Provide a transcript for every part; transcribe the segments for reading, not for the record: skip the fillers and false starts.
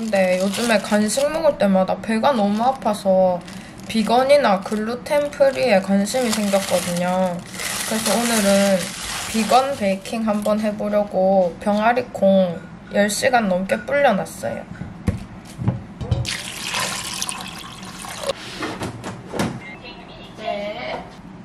근데 요즘에 간식 먹을 때마다 배가 너무 아파서 비건이나 글루텐 프리에 관심이 생겼거든요. 그래서 오늘은 비건 베이킹 한번 해보려고 병아리콩 10시간 넘게 불려놨어요. 네.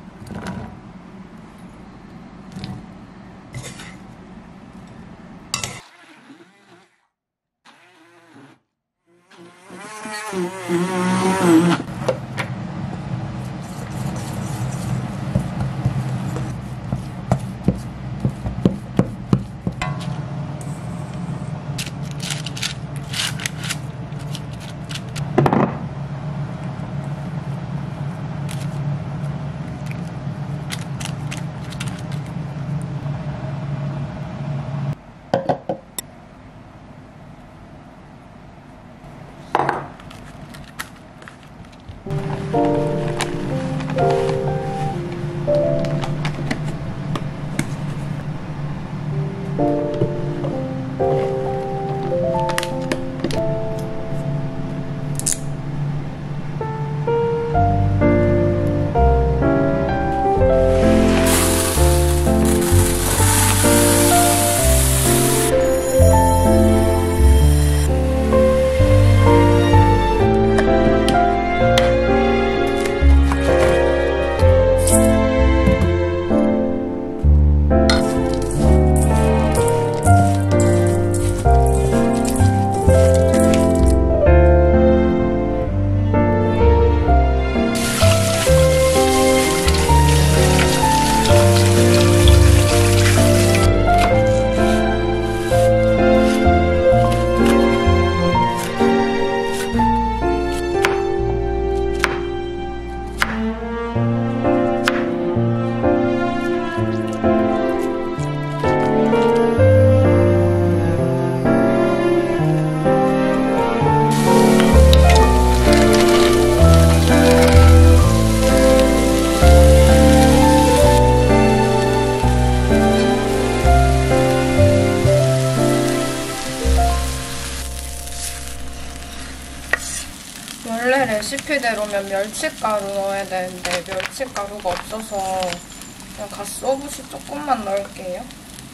원래 레시피대로면 멸치가루 넣어야 되는데 멸치가루가 없어서 그냥 갓소부시 조금만 넣을게요.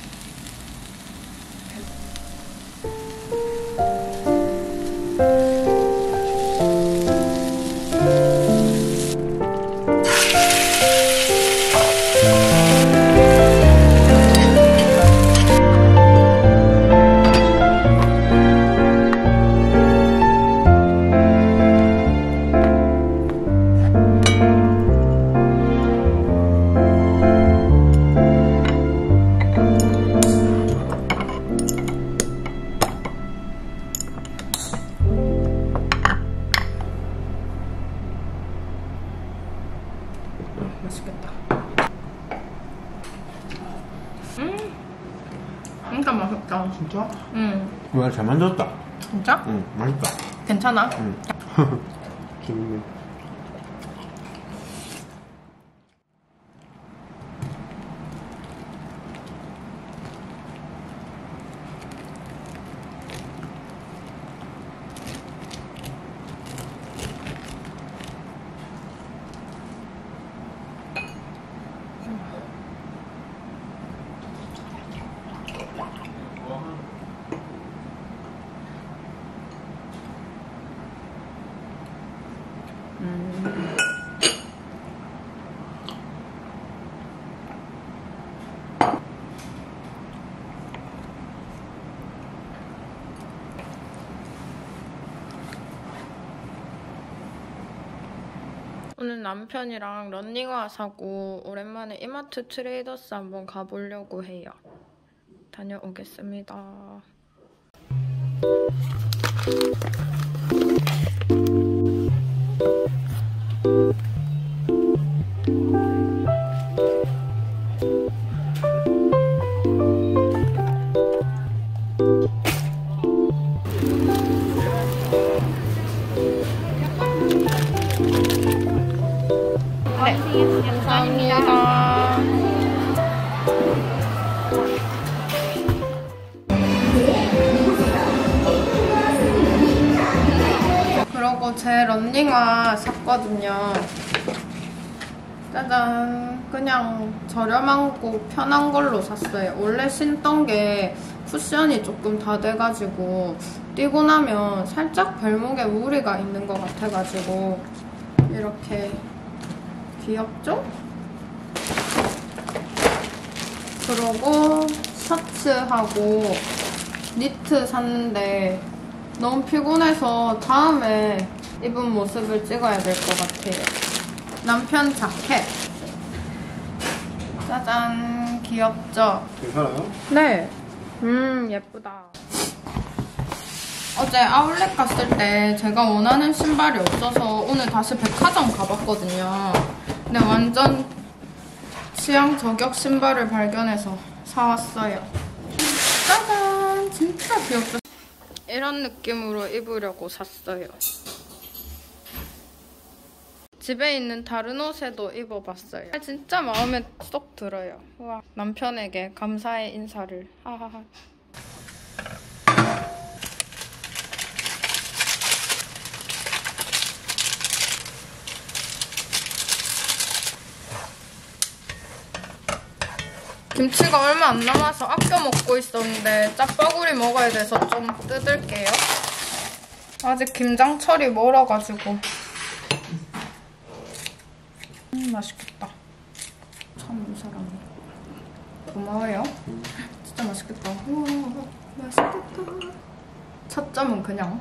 맛있겠다. 진짜 맛있다. 진짜? 응. 와, 잘 만들었다. 진짜? 응, 맛있다. 괜찮아? 응. 재밌네. 오늘 남편이랑 런닝화 사고 오랜만에 이마트 트레이더스 한번 가보려고 해요. 다녀오겠습니다. 네, 감사합니다. 제 런닝화 샀거든요. 짜잔. 그냥 저렴하고 편한 걸로 샀어요. 원래 신던 게 쿠션이 조금 다 돼가지고 뛰고 나면 살짝 발목에 무리가 있는 것 같아가지고 이렇게 귀엽죠? 그러고 셔츠하고 니트 샀는데 너무 피곤해서 다음에 입은 모습을 찍어야 될 것 같아요. 남편 자켓. 짜잔. 귀엽죠? 괜찮아요? 네. 예쁘다. 어제 아울렛 갔을 때 제가 원하는 신발이 없어서 오늘 다시 백화점 가봤거든요. 근데 완전 취향 저격 신발을 발견해서 사왔어요. 짜잔! 진짜 귀엽죠? 이런 느낌으로 입으려고 샀어요. 집에 있는 다른 옷에도 입어봤어요. 진짜 마음에 쏙 들어요. 우와. 남편에게 감사의 인사를. 하하하. 김치가 얼마 안 남아서 아껴 먹고 있었는데 짜파구리 먹어야 돼서 좀 뜯을게요. 아직 김장철이 멀어가지고. 맛있겠다. 참 이 사람이. 고마워요. 진짜 맛있겠다. 우와, 맛있겠다. 첫 점은 그냥.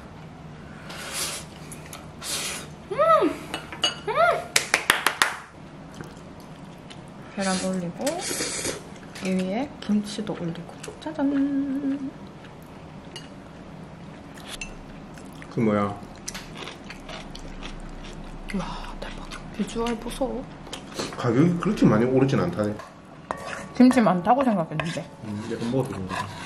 계란 올리고 이 위에 김치도 올리고. 짜잔. 그 뭐야? 와, 대박. 비주얼 보소. 가격이 그렇게 많이 오르진 않다네. 김치 많다고 생각했는데. 약간 먹어도 된다.